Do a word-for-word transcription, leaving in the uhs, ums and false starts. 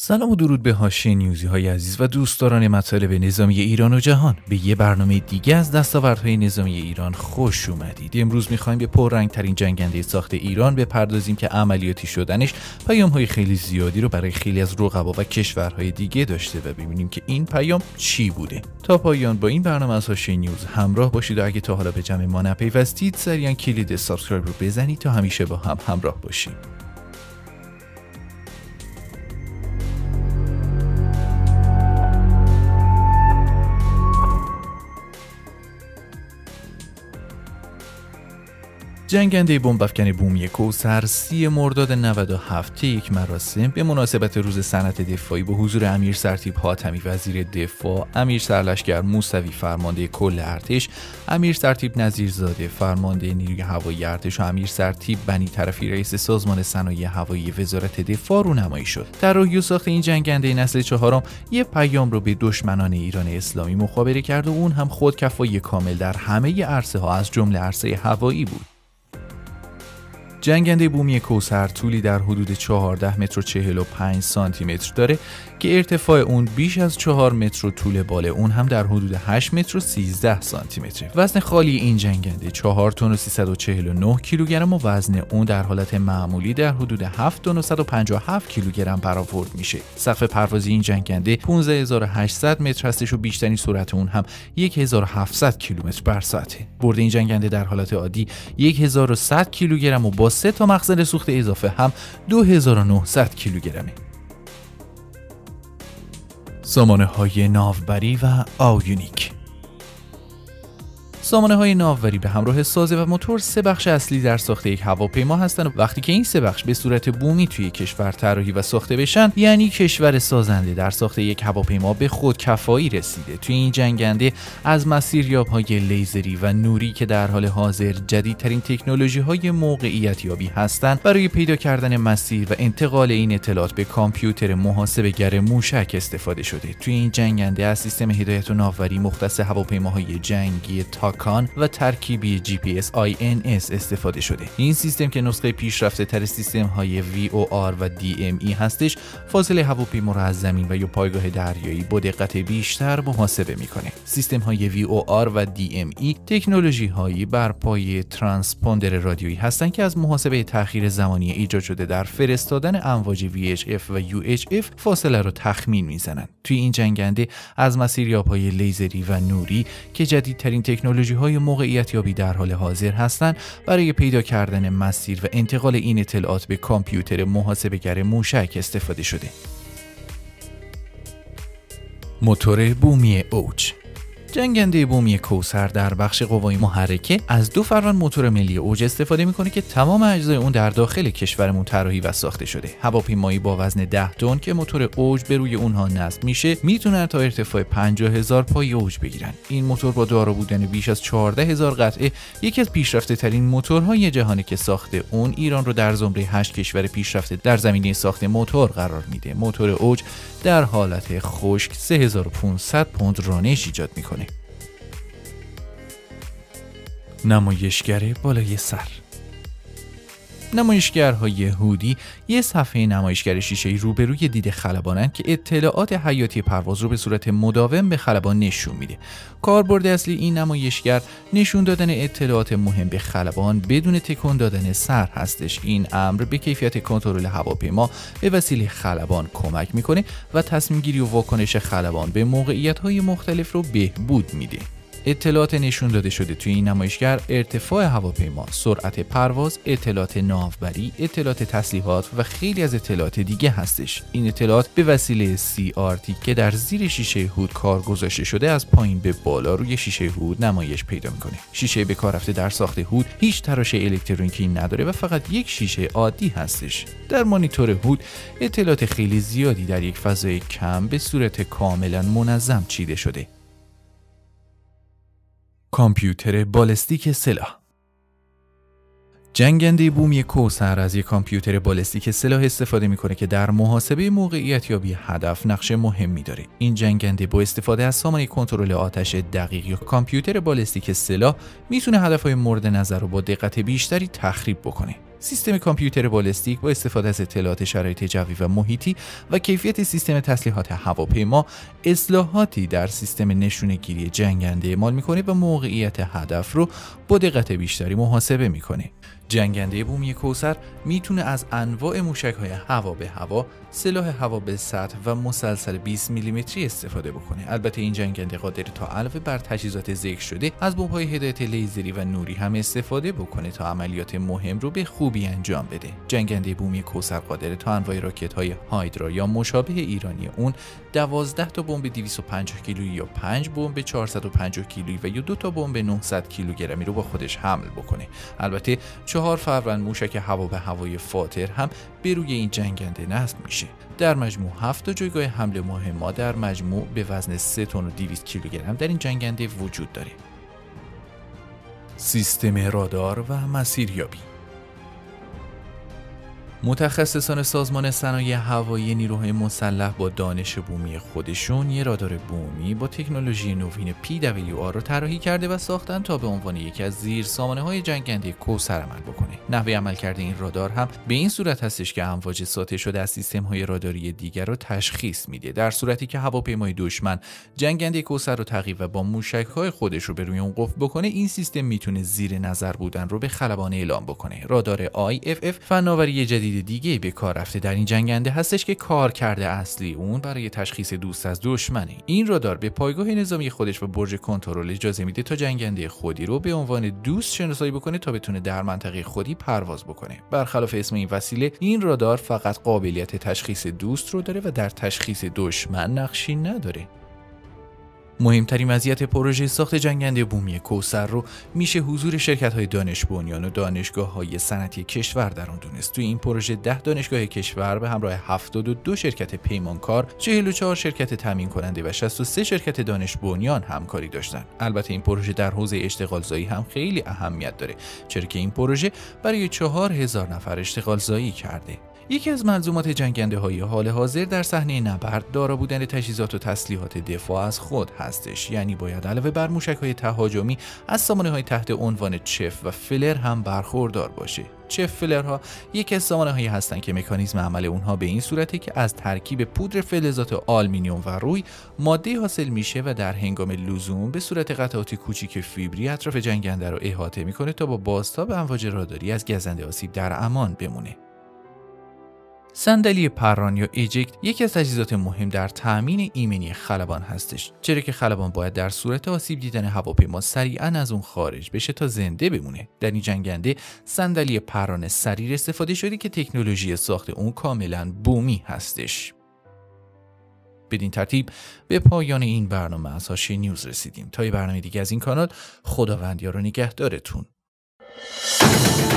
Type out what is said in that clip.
سلام و درود به حاشیه نیوزی های عزیز و دوستداران مطالب نظامی ایران و جهان. به یه برنامه دیگه از دستاوردهای نظامی ایران خوش اومدید. امروز میخوایم به پررنگ ترین جنگنده ساخت ایران بپردازیم که عملیاتی شدنش پیام های خیلی زیادی رو برای خیلی از رقبا و کشورهای دیگه داشته و ببینیم که این پیام چی بوده. تا پایان با این برنامه از حاشیه نیوز همراه باشید و اگه تا حالا به جمع ما نپیوستید سریعا کلید سابسکرایب رو بزنید تا همیشه با هم همراه باشیم. جنگنده بمب‌افکن بومی کوثر سی مرداد نود و هفت یک مراسم به مناسبت روز صنعت دفاعی با حضور امیر سرتیپ حاتمی وزیر دفاع، امیر سرلشکر موسوی فرمانده کل ارتش، امیر سرتیپ نظیرزاده فرمانده نیروی هوایی ارتش و امیر سرتیپ بنی طرفی رئیس سازمان صنایع هوایی وزارت دفاع رونمایی شد. طراحی و ساخت این جنگنده نسل چهارم یه پیام رو به دشمنان ایران اسلامی مخابره کرد و اون هم خودکفایی کامل در همه عرصه‌ها از جمله عرصه هوایی بود. جنگنده بومی کوثر طولی در حدود چهارده متر و چهل و پنج سانتی متر داره که ارتفاع اون بیش از چهار متر و طول بال اون هم در حدود هشت متر و سیزده سانتی متر. وزن خالی این جنگنده چهار تن و سیصد و چهل و نه کیلوگرم و وزن اون در حالت معمولی در حدود هفت تن و صد و پنجاه و هفت کیلوگرم برآورد میشه. سقف پروازی این جنگنده پانزده هزار و هشتصد متر هستش و بیشترین سرعت اون هم هزار و هفتصد کیلومتر بر ساعته. برد این جنگنده در حالت عادی هزار و صد کیلوگرم و با سه تا مخزن سوخت اضافه هم دو هزار و نهصد کیلوگرمه. سامانه های ناوبری و آیونیک. سامانه های ناوبری به همراه سازه و موتور سه بخش اصلی در ساخت یک هواپیما هستند و وقتی که این سه بخش به صورت بومی توی کشور طراحی و ساخته بشن یعنی کشور سازنده در ساخت یک هواپیما به خودکفایی رسیده. توی این جنگنده از مسیریاب‌های لیزری و نوری که در حال حاضر جدیدترین تکنولوژی‌های موقعیت یابی هستند برای پیدا کردن مسیر و انتقال این اطلاعات به کامپیوتر محاسبه‌گر موشک استفاده شده. توی این جنگنده از سیستم هدایت و ناوبری مختص هواپیماهای جنگی تا و ترکیبی جی پی اس آی ان اس استفاده شده. این سیستم که نسخه پیشرفته تر سیستم های وی او آر و دی ام ای هستش فاصله هواپیما را از زمین و یا پایگاه دریایی با دقت بیشتر محاسبه میکنه. سیستم های وی او آر و دی ام ای تکنولوژی هایی بر پایه ترانسپوندر رادیویی هستند که از محاسبه تأخیر زمانی ایجاد شده در فرستادن امواج وی اچ اف و یو اچ اف فاصله را تخمین میزنند. توی این جنگنده از مسیریاب‌های لیزری و نوری که جدیدترین تکنولوژی های موقعیت یابی در حال حاضر هستند برای پیدا کردن مسیر و انتقال این اطلاعات به کامپیوتر محاسبه‌گر موشک استفاده شده. موتور بومی اوج. جنگنده بومی کوثر در بخش قوای محرکه از دو فرمان موتور ملی اوج استفاده میکنه که تمام اجزای اون در داخل کشورمون طراحی و ساخته شده. هواپیمایی با وزن ده تن که موتور اوج به روی اونها نصب میشه میتونن تا ارتفاع پنجاه هزار پای اوج بگیرن. این موتور با دارا بودن بیش از چهارده هزار قطعه یکی از پیشرفته ترین موتورهای جهانی که ساخته اون ایران رو در زمره هشت کشور پیشرفته در زمینه ساخت موتور قرار میده. موتور اوج در حالت خشک سه هزار و پانصد پوند رانش ایجاد میکنه. نمایشگر بالای سر. نمایشگرهای هودی یه صفحه نمایشگر شیشه‌ای روبروی دید خلبانند که اطلاعات حیاتی پرواز رو به صورت مداوم به خلبان نشون میده. کاربرد اصلی این نمایشگر نشون دادن اطلاعات مهم به خلبان بدون تکون دادن سر هستش. این امر به کیفیت کنترل هواپیما به وسیله خلبان کمک میکنه و تصمیم گیری و واکنش خلبان به موقعیت‌های مختلف رو بهبود میده. اطلاعات نشون داده شده توی این نمایشگر ارتفاع هواپیما، سرعت پرواز، اطلاعات ناوبری، اطلاعات تسلیحات و خیلی از اطلاعات دیگه هستش. این اطلاعات به وسیله سی آر تی که در زیر شیشه هود کار گذاشته شده از پایین به بالا روی شیشه هود نمایش پیدا میکنه. شیشه به کار رفته در ساخت هود هیچ تراشه الکترونیکی نداره و فقط یک شیشه عادی هستش. در مانیتور هود اطلاعات خیلی زیادی در یک فضای کم به صورت کاملا منظم چیده شده. کامپیوتر بالستیک سلاح. جنگنده بومی کوثر از یک کامپیوتر بالستیک سلاح استفاده میکنه که در محاسبه موقعیت یابی هدف نقش مهمی داره. این جنگنده با استفاده از سامانه کنترل آتش دقیق یا کامپیوتر بالستیک سلاح میتونه هدفهای مورد نظر رو با دقت بیشتری تخریب بکنه. سیستم کامپیوتر بالستیک با استفاده از اطلاعات شرایط جوی و محیطی و کیفیت سیستم تسلیحات هواپیما اصلاحاتی در سیستم نشونه‌گیری جنگنده اعمال میکنه و موقعیت هدف رو با دقت بیشتری محاسبه میکنه. جنگنده بومی کوثر میتونه از انواع موشک‌های هوا به هوا، سلاح هوا به سطح و مسلسل بیست میلیمتری استفاده بکنه. البته این جنگنده قادر تا علاوه بر تجهیزات ذکر شده از بمب‌های هدایت لیزری و نوری هم استفاده بکنه تا عملیات مهم رو به خوبی انجام بده. جنگنده بومی کوثر قادر تا انواع راکت‌های هایدرا یا مشابه ایرانی اون دوازده تا بمب دویست و پنجاه کیلویی یا پنج بمب چهارصد و پنجاه کیلویی و یا دو تا بمب نهصد کیلوگرمی رو با خودش حمل بکنه. البته چهار فروند موشک هوا به هوای فاتر هم به روی این جنگنده نصب میشه. در مجموع هفت تا جایگاه حمل مهمه در مجموع به وزن سه تن و دویست کیلوگرم در این جنگنده وجود داره. سیستم رادار و مسیریابی. متخصصان سازمان صنایع هوایی نیروهای مسلح با دانش بومی خودشون یه رادار بومی با تکنولوژی نوین پی دبلیو آر رو طراحی کرده و ساختن تا به عنوان یکی از زیرسامانه‌های جنگنده کوثر عمل بکنه. نحوه عملکرد این رادار هم به این صورت هستش که امواج ساطع شده از سیستم‌های راداری دیگر رو تشخیص میده. در صورتی که هواپیمای دشمن جنگنده کوثر رو تعقیب و با موشک‌های خودش رو به روی اون قفل بکنه، این سیستم میتونه زیر نظر بودن رو به خلبانه اعلام بکنه. رادار آی اف اف فناوری جدید دیگه به کار رفته در این جنگنده هستش که کارکرد اصلی اون برای تشخیص دوست از دشمنه. این رادار به پایگاه نظامی خودش و برج کنترل اجازه میده تا جنگنده خودی رو به عنوان دوست شناسایی بکنه تا بتونه در منطقه خودی پرواز بکنه. برخلاف اسم این وسیله، این رادار فقط قابلیت تشخیص دوست رو داره و در تشخیص دشمن نقشی نداره. مهمترین مزیت پروژه ساخت جنگنده بومی کوثر رو میشه حضور شرکت‌های دانش بنیان و دانشگاه‌های صنعتی کشور در اون دونست. توی این پروژه ده دانشگاه کشور به همراه هفتاد و دو شرکت پیمانکار، چهل و چهار شرکت تامین کننده و شصت و سه شرکت دانش بنیان همکاری داشتن. البته این پروژه در حوزه اشتغالزایی هم خیلی اهمیت داره، چرا که این پروژه برای چهار هزار نفر اشتغالزایی کرده. یکی از ملزومات جنگنده های حال حاضر در صحنه نبرد دارا بودن تجهیزات و تسلیحات دفاع از خود هستش. یعنی باید علاوه بر موشک‌های تهاجمی از سامانه‌های تحت عنوان چف و فلر هم برخوردار باشه. چف فلرها یکی از سامانه‌هایی هستند که مکانیزم عمل اونها به این صورته که از ترکیب پودر فلزات آلومینیوم و روی ماده حاصل میشه و در هنگام لزوم به صورت قطعات کوچیک فیبری اطراف جنگنده رو احاطه میکنه تا با بازتاب امواج راداری از گزنده آسیب در امان بمونه. صندلی پران یا ایجکت یکی از تجهیزات مهم در تأمین ایمنی خلبان هستش، چرا که خلبان باید در صورت آسیب دیدن هواپیما سریعاً از اون خارج بشه تا زنده بمونه. در این جنگنده صندلی پران سریر استفاده شده که تکنولوژی ساخت اون کاملاً بومی هستش. بدین ترتیب به پایان این برنامه از حاشیه نیوز رسیدیم. تا یه برنامه دیگه از این کانال، خداوند یار و نگهدارتون.